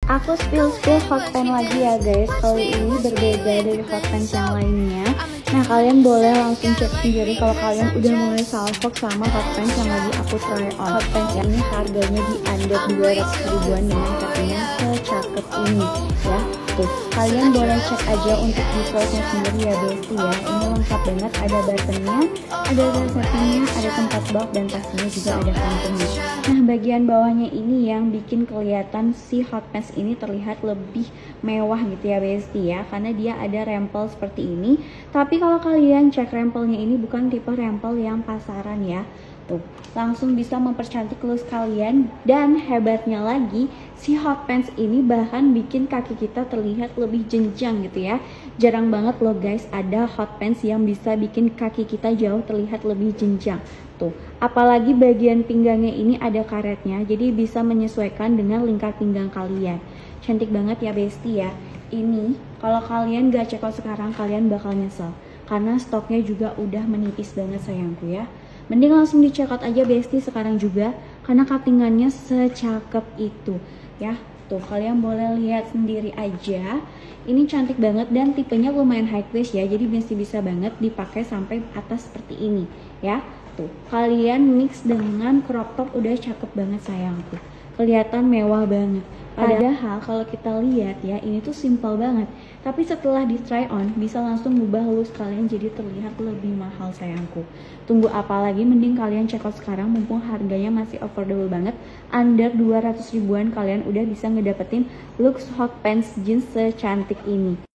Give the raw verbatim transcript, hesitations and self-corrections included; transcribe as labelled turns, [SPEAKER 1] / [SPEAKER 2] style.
[SPEAKER 1] Aku spill-spill hot pen lagi ya guys. Kali ini berbeda dari hot pen yang lainnya. Nah, kalian boleh langsung cek sendiri kalau kalian udah mulai salfok sama hot pen yang lagi aku try on. Hot pen ini harganya di under dua ratus ribuan dengan katanya secakep ini ya. Tuh, kalian boleh cek aja untuk defaultnya sendiri ya bestie ya. Ini lengkap banget, ada buttonnya, ada settingnya, ada tempat box, dan pastinya juga ada kantongnya. Nah, bagian bawahnya ini yang bikin kelihatan si hot pens ini terlihat lebih mewah gitu ya bestie ya, karena dia ada rempel seperti ini. Tapi kalau kalian cek rempelnya ini bukan tipe rempel yang pasaran ya. Tuh, langsung bisa mempercantik look kalian. Dan hebatnya lagi, si hot pants ini bahkan bikin kaki kita terlihat lebih jenjang gitu ya. Jarang banget loh guys ada hot pants yang bisa bikin kaki kita jauh terlihat lebih jenjang. Tuh, apalagi bagian pinggangnya ini ada karetnya, jadi bisa menyesuaikan dengan lingkar pinggang kalian. Cantik banget ya bestie ya. Ini kalau kalian gak check out sekarang kalian bakal nyesel, karena stoknya juga udah menipis banget sayangku ya. Mending langsung di check out aja bestie sekarang juga, karena cuttingannya secakep itu ya. Tuh, kalian boleh lihat sendiri aja. Ini cantik banget dan tipenya lumayan high waist ya, jadi masih bisa banget dipakai sampai atas seperti ini ya. Tuh, kalian mix dengan crop top udah cakep banget sayangku, kelihatan mewah banget. Padahal kalau kita lihat ya, ini tuh simple banget, tapi setelah di try on bisa langsung ngubah look kalian jadi terlihat lebih mahal sayangku. Tunggu apa lagi, mending kalian check out sekarang mumpung harganya masih affordable banget. Under dua ratus ribuan kalian udah bisa ngedapetin look hot pants jeans secantik ini.